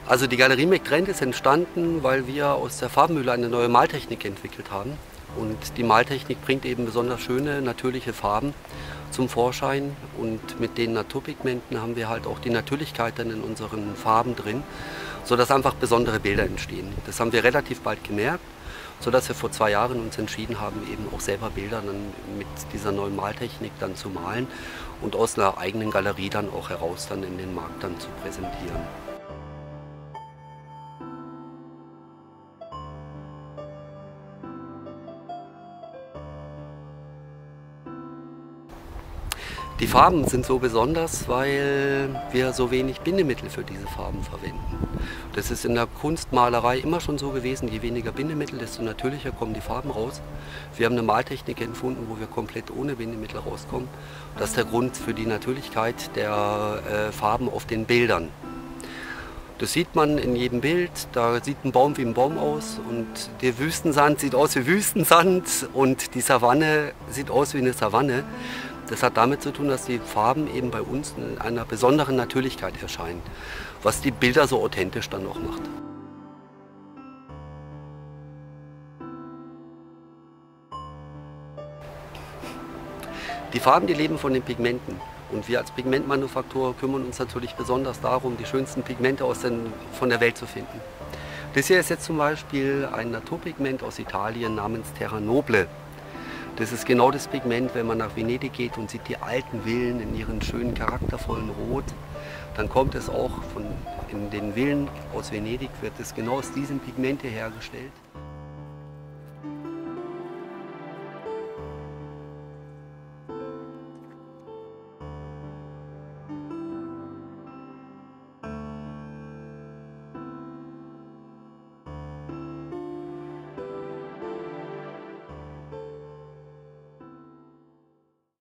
Also die Galerie McTrent ist entstanden, weil wir aus der Farbenmühle eine neue Maltechnik entwickelt haben. Und die Maltechnik bringt eben besonders schöne, natürliche Farben zum Vorschein. Und mit den Naturpigmenten haben wir halt auch die Natürlichkeit dann in unseren Farben drin, sodass einfach besondere Bilder entstehen. Das haben wir relativ bald gemerkt, sodass wir vor 2 Jahren uns entschieden haben, eben auch selber Bilder dann mit dieser neuen Maltechnik dann zu malen und aus einer eigenen Galerie dann auch heraus dann in den Markt dann zu präsentieren. Die Farben sind so besonders, weil wir so wenig Bindemittel für diese Farben verwenden. Das ist in der Kunstmalerei immer schon so gewesen, je weniger Bindemittel, desto natürlicher kommen die Farben raus. Wir haben eine Maltechnik entfunden, wo wir komplett ohne Bindemittel rauskommen. Das ist der Grund für die Natürlichkeit der Farben auf den Bildern. Das sieht man in jedem Bild, da sieht ein Baum wie ein Baum aus und der Wüstensand sieht aus wie Wüstensand und die Savanne sieht aus wie eine Savanne. Das hat damit zu tun, dass die Farben eben bei uns in einer besonderen Natürlichkeit erscheinen, was die Bilder so authentisch dann auch macht. Die Farben, die leben von den Pigmenten. Und wir als Pigmentmanufaktur kümmern uns natürlich besonders darum, die schönsten Pigmente von der Welt zu finden. Das hier ist jetzt zum Beispiel ein Naturpigment aus Italien namens Terra Noble. Das ist genau das Pigment, wenn man nach Venedig geht und sieht die alten Villen in ihren schönen, charaktervollen Rot, dann kommt es auch in den Villen aus Venedig, wird es genau aus diesem Pigment hier hergestellt.